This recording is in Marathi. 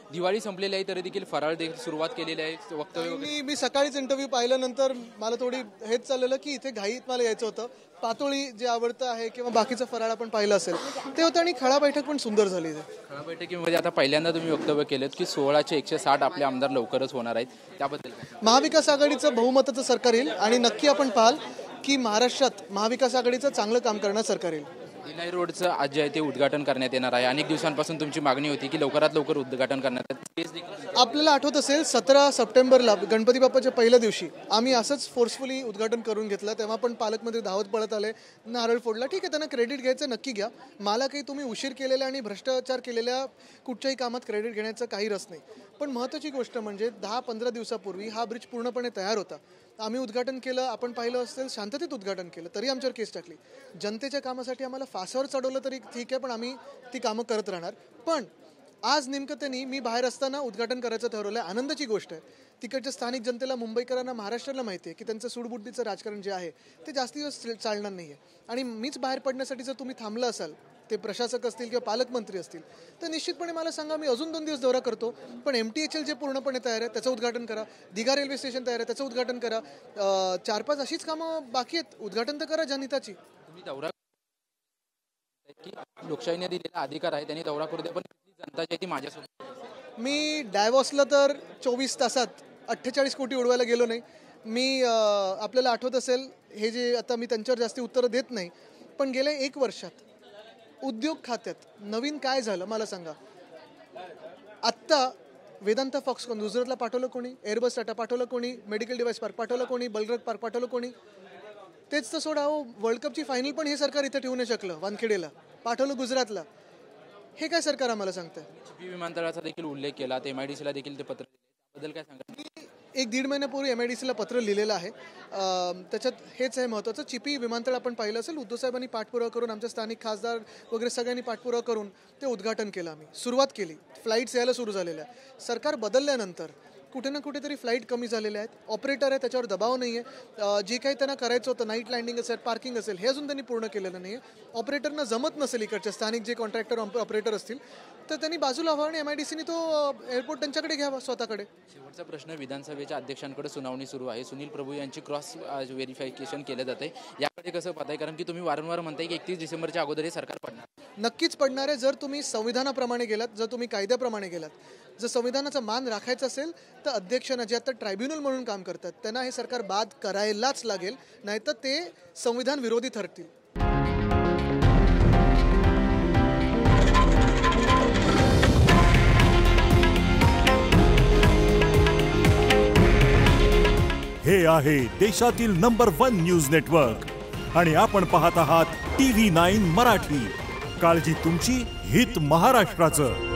दिवाळी संपलेली आहे तरी देखील फराळ देखील सुरुवात केलेली आहे वक्तव्य मी सकाळीच इंटरव्ह्यू पाहिल्यानंतर मला थोडी हेच चाललेलं की इथे घाईत मला यायचं होतं. पातोळी जे आवडतं आहे किंवा बाकीचं फराळ आपण पाहिलं असेल ते होतं आणि खळा बैठक पण सुंदर झाली. खळा बैठकीमध्ये आता पहिल्यांदा तुम्ही वक्तव्य केलं की 16चे 160 आपले आमदार लवकरच होणार आहेत, त्याबद्दल महाविकास आघाडीचं बहुमताचं सरकार येईल आणि नक्की आपण पाहाल की महाराष्ट्रात महाविकास आघाडीचं चांगलं काम करणार सरकार येईल. भिलाई रोडचं आज जे आहे ते उद्घाटन करण्यात येणार आहे. अनेक दिवसांपासून तुमची मागणी होती की लवकरात लवकर उद्घाटन करण्यात आपल्याला आठवत असेल 17 सप्टेंबरला गणपती बाप्पाच्या पहिल्या दिवशी आम्ही असंच फोर्सफुली उद्घाटन करून घेतलं. तेव्हा पण पालकमंत्री धावत पळत आले, नारळ फोडला. ठीक आहे, त्यांना क्रेडिट घ्यायचं नक्की घ्या. मला काही तुम्ही उशीर केलेल्या आणि भ्रष्टाचार केलेल्या कुठच्याही कामात क्रेडिट घेण्याचं काही रस नाही. पण महत्त्वाची गोष्ट म्हणजे 10-15 दिवसापूर्वी हा ब्रिज पूर्णपणे तयार होता. आम्ही उद्घाटन केलं, आपण पाहिलं असेल शांततेत उद्घाटन केलं, तरी आमच्यावर केस टाकली. जनतेच्या कामासाठी आम्हाला फासावर चढवलं तरी ठीक आहे, पण आम्ही ती कामं करत राहणार. पण आज नेमकं त्यांनी मी बाहेर असताना उद्घाटन करायचं ठरवलं आहे. आनंदाची गोष्ट आहे. तिकडच्या स्थानिक जनतेला, मुंबईकरांना, महाराष्ट्राला माहिती आहे की त्यांचं सूडबुद्धीचं राजकारण जे आहे ते जास्ती दिवस चालणार नाही आहे. आणि मीच बाहेर पडण्यासाठी जर तुम्ही थांबलं असाल, ते प्रशासक असतील किंवा पालकमंत्री असतील, तर निश्चितपणे मला सांगा, मी अजून 2 दिवस दौरा करतो. पण MTHL जे पूर्णपणे तयार आहे त्याचं उद्घाटन करा. दिघा रेल्वे स्टेशन तयार आहे त्याचं उद्घाटन करा. 4-5 अशीच कामं बाकी आहेत, उद्घाटन तर करा जनहिताची. तुम्ही दौरा की लोकशाहीने दिलेला अधिकार आहे त्यांनी दौरा करू द्या, पण जनता जी आहे ती माझ्यासोबत. मी डायव्हॉर्सला तर 24 तासात 48 कोटी उडवायला गेलो नाही. मी आपल्याला आठवत असेल, हे जे आता मी त्यांच्यावर जास्ती उत्तरं देत नाही, पण गेल्या 1 वर्षात उद्योग खात्यात नवीन काय झालं मला सांगा. आत्ता वेदांता फॉक्सकॉन गुजरातला पाठवलं कोणी, एअरबस टाटा पाठवलं कोणी, मेडिकल डिव्हाइस पार्क पाठवलं कोणी, बलरग पार्क पाठवलं कोणी. तेच तर सोडा, वर्ल्ड कपची फायनल पण हे सरकार इथं ठेवू नाही शकलं. वानखेडेला पाठवलं गुजरातला. हे काय सरकार आम्हाला सांगतंय. चिपी विमानतळाचा देखील उल्लेख केला, MIDCला देखील ते पत्र, त्याबद्दल काय सांगा. मी 1-1.5 महिन्यापूर्वी MIDCला पत्र लिहिलेलं आहे. त्याच्यात हेच आहे महत्त्वाचं. चिपी विमानतळ आपण पाहिलं असेल, उद्धव साहेबांनी पाठपुरावा करून, आमच्या स्थानिक खासदार वगैरे सगळ्यांनी पाठपुरावा करून ते उद्घाटन केलं. आम्ही सुरुवात केली. फ्लाईट्स यायला सुरू झालेल्या. सरकार बदलल्यानंतर कुठे ना कुठेतरी फ्लाईट कमी झालेल्या आहेत. ऑपरेटर आहे त्याच्यावर दबाव नाही आहे. जे काही त्यांना करायचं होतं, नाईट लँडिंग असेल, पार्किंग असेल, हे अजून त्यांनी पूर्ण केलेलं नाही आहे. ऑपरेटरना जमत नसेल, इकडच्या स्थानिक जे कॉन्ट्रॅक्टर ऑपरेटर असतील तर त्यांनी बाजूला व्हावं आणि MIDCने तो एअरपोर्ट त्यांच्याकडे घ्यावा स्वतःकडे. शेवटचा प्रश्न, विधानसभेच्या अध्यक्षांकडे सुनावणी सुरू आहे. सुनील प्रभू यांची क्रॉस व्हेरिफिकेशन केलं जाते, याकडे कसं पाहताय? कारण की तुम्ही वारंवार म्हणताय की 31 डिसेंबरच्या अगोदर हे सरकार पडणार. नक्कीच पडणार आहे, जर तुम्ही संविधानाप्रमाणे गेलात, जर तुम्ही कायद्याप्रमाणे गेलात. जर संविधानाचा मान राखायचा असेल तर अध्यक्षांना, जे आता ट्रायब्युनल म्हणून काम करतात, त्यांना हे सरकार बाद करायलाच लागेल, नाहीतर ते संविधान विरोधी ठरतील. हे आहे देशातील नंबर 1 न्यूज नेटवर्क आणि आपण पाहत आहात TV9 मराठी. काळजी तुमची, हित महाराष्ट्राचं.